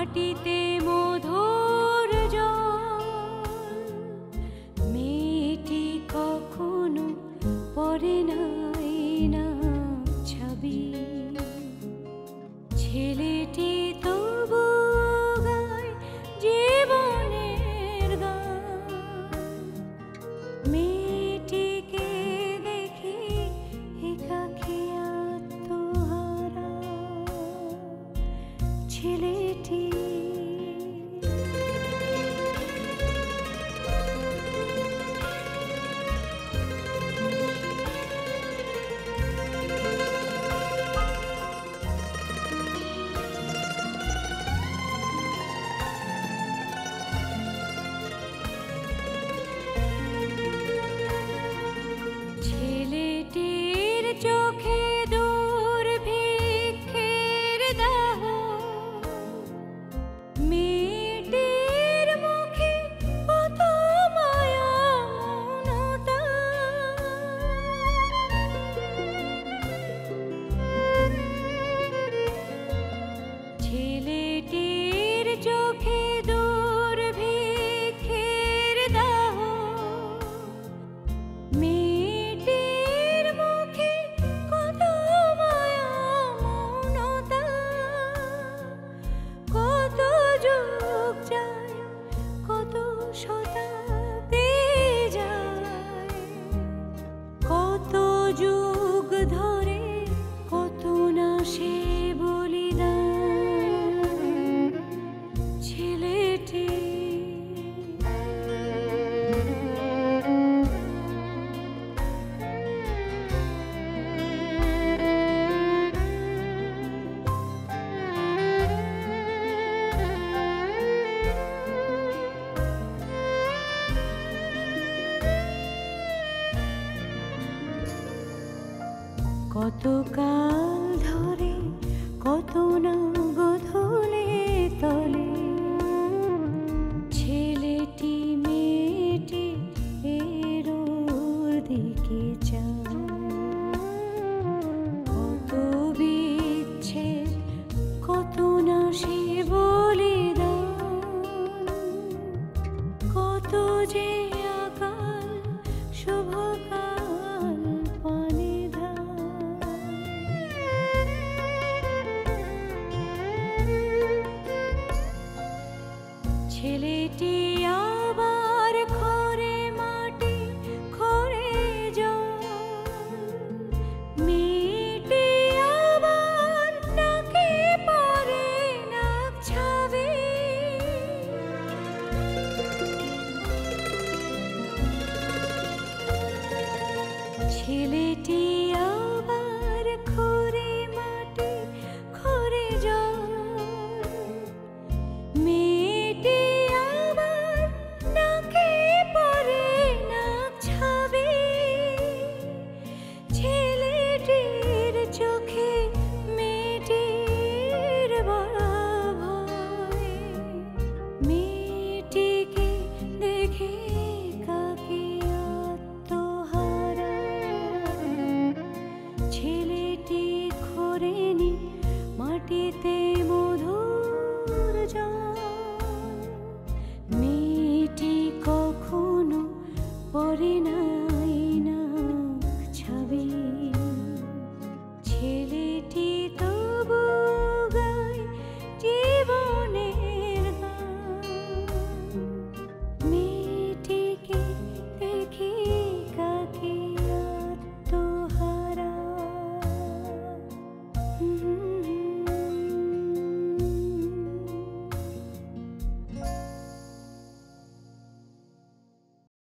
মাটিতে মধুর জল, মেয়েটি কখনো পরে নাই না ছবি, ছেলেটি তবু গায় জীবনের গান। মেয়েটিকে দেখি একাকী আত্মহারা, ছেলেটি ছেলেটির চোখে দুর্ভিক্ষের দাহ, মেয়েটির মুখে কত মায়া মমতা। ছেলেটির চোখে দুর্ভিক্ষের দাহ, মেয়েটির মুখে কত মায়া মমতা। কত যুগ যায়, কত শতাব্দী যায়, কত যুগ ধরে কত না সে বলিদান, ছেলেটি কতকাল ধরে কত না গোধূলি তলে